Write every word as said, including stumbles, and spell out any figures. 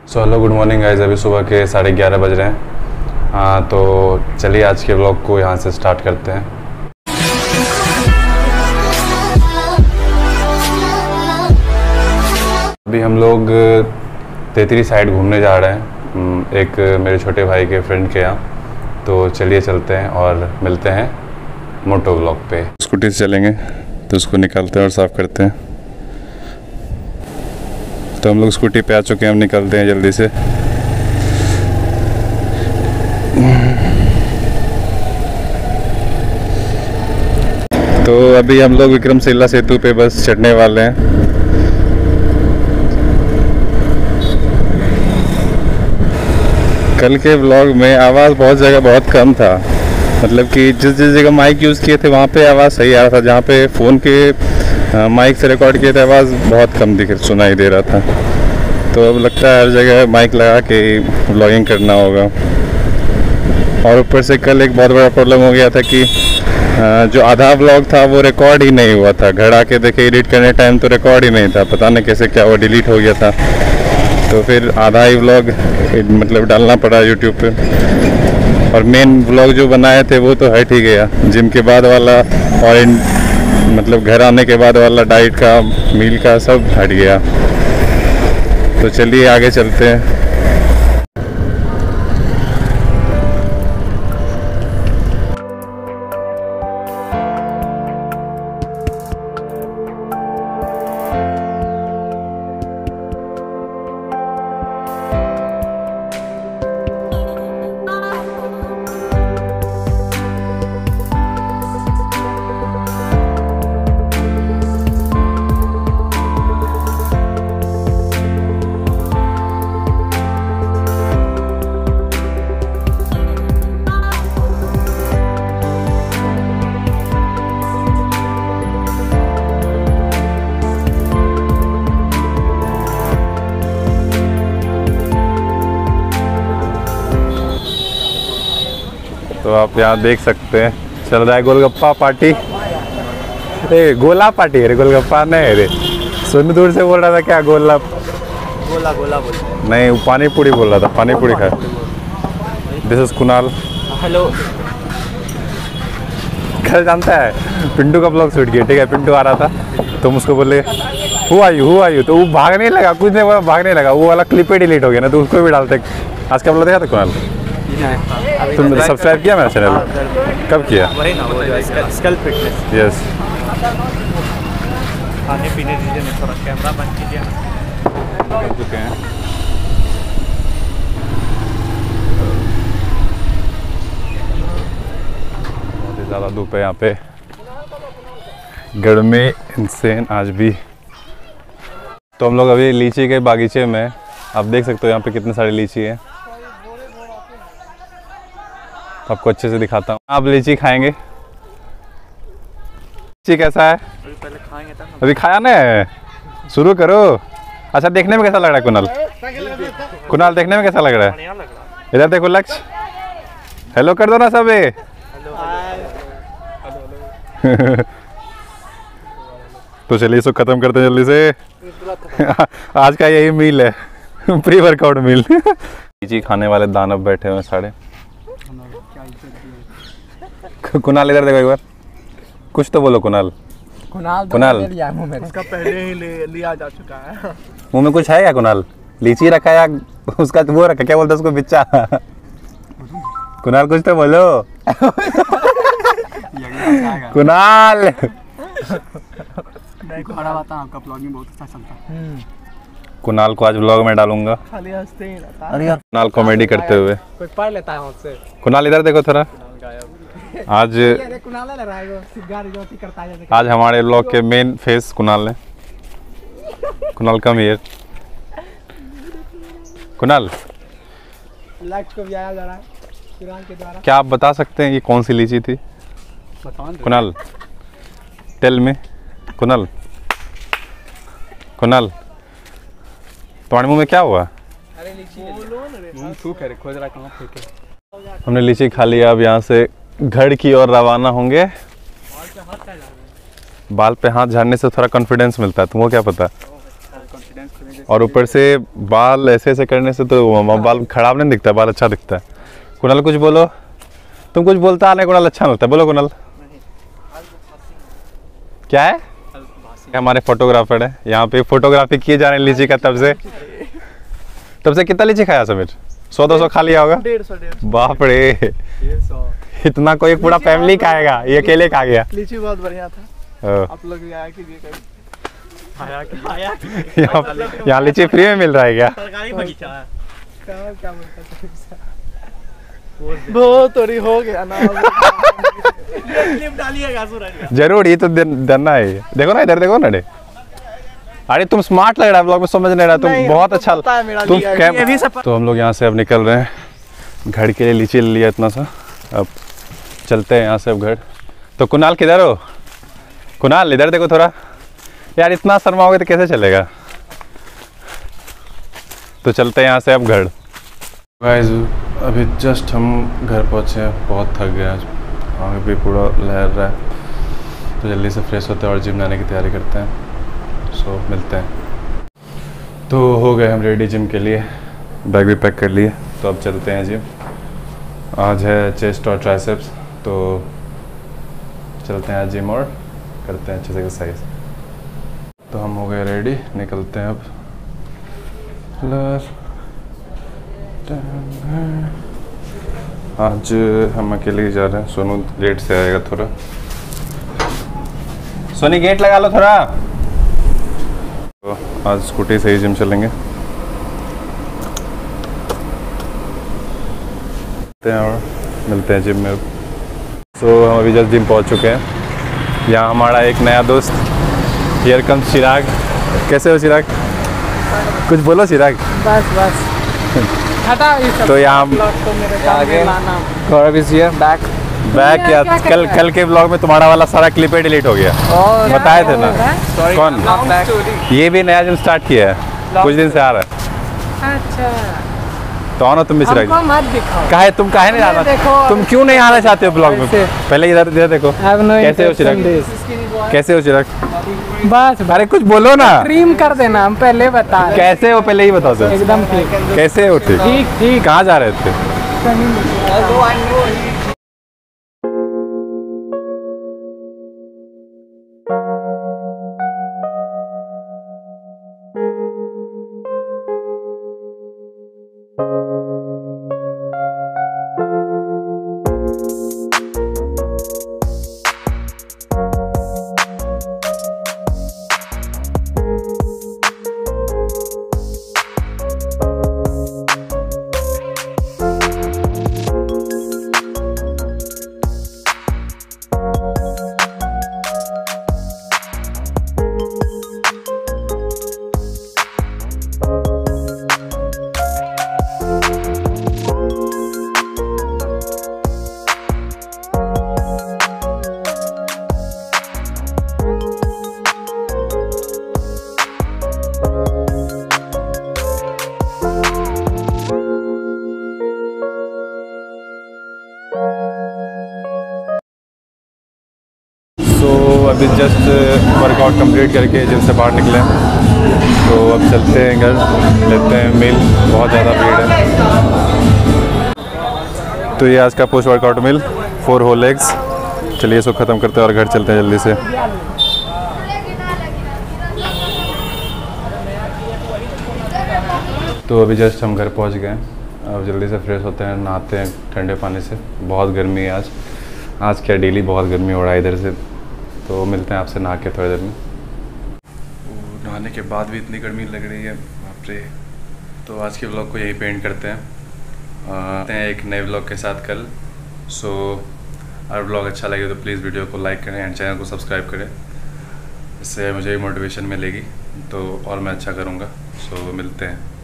सो hello good morning guys, अभी सुबह के साढ़े ग्यारह बज रहे हैं। हाँ तो चलिए आज के व्लॉग को यहाँ से स्टार्ट करते हैं। अभी हम लोग तेतरी साइड घूमने जा रहे हैं, एक मेरे छोटे भाई के फ्रेंड के यहाँ। तो चलिए चलते हैं और मिलते हैं मोटो व्लॉग पे। स्कूटी से चलेंगे तो उसको निकालते हैं और साफ़ करते हैं। तो हम लोग स्कूटी पे आ चुके हैं, हम निकलते हैं जल्दी से। तो अभी हम लोग विक्रमशिला सेतु पे बस चढ़ने वाले हैं। कल के व्लॉग में आवाज़ बहुत जगह बहुत कम था, मतलब कि जिस जिस जगह माइक यूज़ किए थे वहाँ पे आवाज़ सही आ रहा था। जहाँ पे फ़ोन के माइक से रिकॉर्ड किए थे आवाज़ बहुत कम दिख सुनाई दे रहा था। तो अब लगता है हर जगह माइक लगा के व्लॉगिंग करना होगा। और ऊपर से कल एक बहुत बड़ा प्रॉब्लम हो गया था कि जो आधा व्लॉग था वो रिकॉर्ड ही नहीं हुआ था। घर आके देखे एडिट करने टाइम तो रिकॉर्ड ही नहीं था, पता नहीं कैसे क्या वो डिलीट हो गया था। तो फिर आधा ही व्लॉग मतलब डालना पड़ा यूट्यूब पे। और मेन व्लॉग जो बनाए थे वो तो हट ही गया, जिम के बाद वाला और इन मतलब घर आने के बाद वाला डाइट का मील का सब हट गया। तो चलिए आगे चलते हैं। तो आप यहाँ देख सकते हैं चल रहा है गोलगप्पा पार्टी। ए गोला पार्टी है रे, गोलगप्पा नहीं रे। सुन दूर से बोल रहा था क्या गोला गोला गोला बोल नहीं, वो पानी पूरी बोल रहा था। पानी पूरी खा। This is Kunal. हेलो। कल जानता है पिंटू का ब्लॉग शूट किया, ठीक है। पिंटू आ रहा था तो उसको बोले who are you who are you, तो वो भागने लगा, कुछ नहीं बोला, भागने लगा। वो वाला क्लिप ही डिलीट हो गया ना, तो उसको भी डालते। आज का ब्लॉग देखा था कुणाल? तुम सब्सक्राइब किया मेरा चैनल? कब किया? वही ना वो स्कल फिटनेस। यस। खाने पीने दीजिए, नहीं थोड़ा कैमरा बंद कीजिए। कर चुके हैं। बहुत ही ज़्यादा धूप है यहाँ पे, गर्मी इंसेन आज भी। तो हम लोग अभी लीची के बागीचे में, आप देख सकते हो यहाँ पे कितने सारे लीची है। आपको अच्छे से दिखाता हूँ। आप लीची खाएंगे? लीची कैसा है? अभी पहले खाएंगे तब ना। अभी खाया ना? शुरू करो। अच्छा देखने में कैसा लग रहा है कुणाल? कुणाल देखने में कैसा लग रहा है? इधर देखो लक्ष्य, हेलो कर दो ना सब। तो चलिए इसको खत्म करते हैं जल्दी से। आज का यही मील है, प्री वर्कआउट मील। लीची खाने वाले दानव बैठे हुए साढ़े। कुणाल इधर देखो एक बार, कुछ तो बोलो कुणाल। कुणाल कुणाल उसका पहले ही ले, लिया जा चुका है। मुंह में कुछ है क्या कुणाल? लीची रखा या उसका वो रखा, क्या बोलते हैं उसको, बिच्चा? कुणाल कुछ तो बोलो। कुणाल मैं खड़ा बात है, आपका ब्लॉगिंग बहुत अच्छा चलता है। कुणाल को आज ब्लॉग में डालूंगा। खाली हंसते ही रहता है। अरे यार कुणाल कॉमेडी करते हुए। कोई पढ़ लेता है उससे। कुणाल इधर देखो थोड़ा। आज कुणाल लग रहा है सिगार जोती करता है। आज हमारे ब्लॉग के मेन फेस कुणाल है। Kunal come here. Kunal likes को भी आया जा रहा है कुणाल के द्वारा। क्या आप बता सकते हैं ये कौन सी लीची थी? कुणाल टेल में। कुणाल कुणाल तुम्हारे मुंह में क्या हुआ? अरे लीची थूक है, खोज रहा कहाँ फेंके। हमने लीची खा लिया, अब यहाँ से घर की ओर रवाना होंगे। बाल पे हाथ झाड़ने से थोड़ा कॉन्फिडेंस मिलता है, तुमको क्या पता? कॉन्फिडेंस और ऊपर से बाल ऐसे ऐसे करने से तो बाल खराब नहीं दिखता, बाल अच्छा दिखता है। कुणाल कुछ बोलो, तुम कुछ बोलता नहीं कुणाल, अच्छा लगता है, बोलो कुणाल। क्या है? हमारे फोटोग्राफर है यहाँ पे, फोटोग्राफी किए जा रहे हैं लीची का तब से। तब से कितना लीची खाया समीर? सौ दो सौ खा लिया होगा। डेढ़ सौ डेढ़ सौ बाप रे, इतना कोई पूरा फैमिली खाएगा, ये अकेले खा गया। लीची बहुत बढ़िया था, आप लोग भी आया कीजिए कभी। आया आया यहाँ यहाँ लीची फ्री में मिल रहा है क्या? सरकारी बगीचा है। क्या क्या बोलता था? बहुत थोड़ी हो गया ना। क्लिप डालिएगा सूरज। जरूर, ये तो देना है। देखो ना इधर देखो ना डे। अरे तुम स्मार्ट लग रहा है, ब्लॉग में समझ नहीं रहा, तुम नहीं, बहुत अच्छा तुम कैम। तो हम लोग यहाँ से अब निकल रहे हैं, घर के लिए लीची ले लिया इतना सा, अब चलते हैं यहाँ से अब घर। तो कुणाल किधर हो? कुणाल इधर देखो थोड़ा यार, इतना शर्माओगे तो कैसे चलेगा। तो चलते हैं यहाँ से अब घर। गाइस अभी जस्ट हम घर पहुँचे हैं, बहुत थक गए आज, आगे भी पूरा लहर रहा है। तो जल्दी से फ्रेश होते हैं और जिम जाने की तैयारी करते हैं। सो मिलते हैं। तो हो गए हम रेडी जिम के लिए, बैग भी पैक कर लिए, तो अब चलते हैं जिम। आज है चेस्ट और ट्राइसेप्स, तो चलते हैं आज जिम और करते हैं अच्छे से एक्सरसाइज। तो हम हो गए रेडी, निकलते हैं अब। आज हम अकेले ही जा रहे हैं, सोनू लेट से आएगा थोड़ा। सोनी गेट लगा लो थोड़ा। तो आज स्कूटी से ही जिम चलेंगे। और मिलते हैं जिम में अब। सो so, हम अभी जस्ट जिम पहुंच चुके हैं। यहाँ हमारा एक नया दोस्त, हियर कम्स चिराग। कैसे हो चिराग? कुछ बोलो चिराग। बस बस तो यहाँ Gaurav is here back back या कल कल के ब्लॉग में तुम्हारा वाला सारा क्लिप ही डिलीट हो गया, बताए थे ना। कौन? ये भी नया जिम स्टार्ट किया है, कुछ दिन से आ रहा है। अच्छा तो आओ ना तुम भी चिराग। मत दिखाओ। काहे तुम काहे नहीं आना? तुम क्यों नहीं आना चाहते हो ब्लॉग में? पहले इधर इधर देखो। कैसे हो चिराग? कैसे हो चिराग? बस अरे कुछ बोलो ना। क्रीम कर देना, हम पहले बता। कैसे हो पहले ही बताओ सर। एकदम ठीक। कैसे हो? ठीक ठीक ठीक। कहाँ जा रहे थे? तो अभी जस्ट वर्कआउट कंप्लीट करके जिम से बाहर निकले, तो अब चलते हैं घर, लेते हैं मील। बहुत ज़्यादा भीड़ है। तो ये आज का post workout meal, four whole eggs. चलिए इसको ख़त्म करते हैं और घर चलते हैं जल्दी से। तो अभी जस्ट हम घर पहुंच गए, अब जल्दी से फ्रेश होते हैं, नहाते हैं ठंडे पानी से। बहुत गर्मी है आज, आज क्या डेली बहुत गर्मी हो रहा है इधर से। तो मिलते हैं आपसे नहा के थोड़ी देर में। नहाने के बाद भी इतनी गर्मी लग रही है, बाप रे। तो आज के व्लॉग को यही पेंट करते हैं, आते हैं एक नए व्लॉग के साथ कल। सो अगर व्लॉग अच्छा लगे तो प्लीज़ वीडियो को लाइक करें एंड चैनल को सब्सक्राइब करें, इससे मुझे मोटिवेशन मिलेगी तो और मैं अच्छा करूँगा। सो मिलते हैं।